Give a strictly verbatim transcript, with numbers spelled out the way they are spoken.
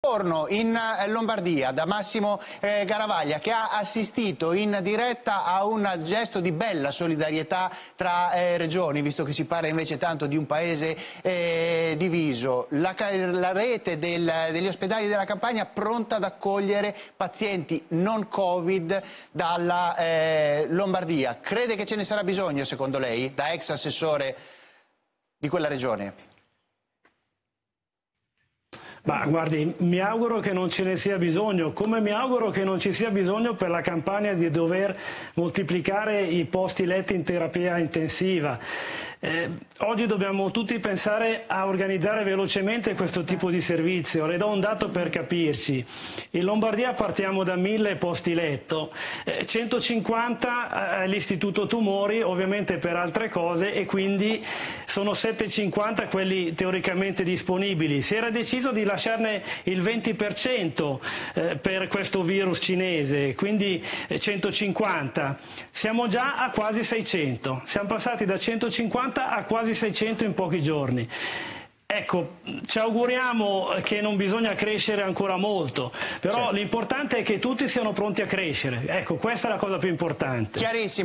Buongiorno in Lombardia da Massimo eh, Garavaglia, che ha assistito in diretta a un gesto di bella solidarietà tra eh, regioni, visto che si parla invece tanto di un paese eh, diviso. La, la rete del, degli ospedali della Campania pronta ad accogliere pazienti non Covid dalla eh, Lombardia. Crede che ce ne sarà bisogno, secondo lei, da ex assessore di quella regione? Ma guardi, mi auguro che non ce ne sia bisogno, come mi auguro che non ci sia bisogno per la Campania di dover moltiplicare i posti letti in terapia intensiva. Eh, oggi dobbiamo tutti pensare a organizzare velocemente questo tipo di servizio. Le do un dato per capirci. In Lombardia partiamo da mille posti letto, eh, centocinquanta all'Istituto Tumori, ovviamente per altre cose, e quindi sono settecentocinquanta quelli teoricamente disponibili. Si era deciso di lasciarne il venti per cento eh, per questo virus cinese, quindi eh, centocinquanta. Siamo già a quasi seicento, siamo passati da centocinquanta a quasi seicento in pochi giorni. Ecco, ci auguriamo che non bisogna crescere ancora molto, però certo, l'importante è che tutti siano pronti a crescere. Ecco, questa è la cosa più importante. Chiarissimo.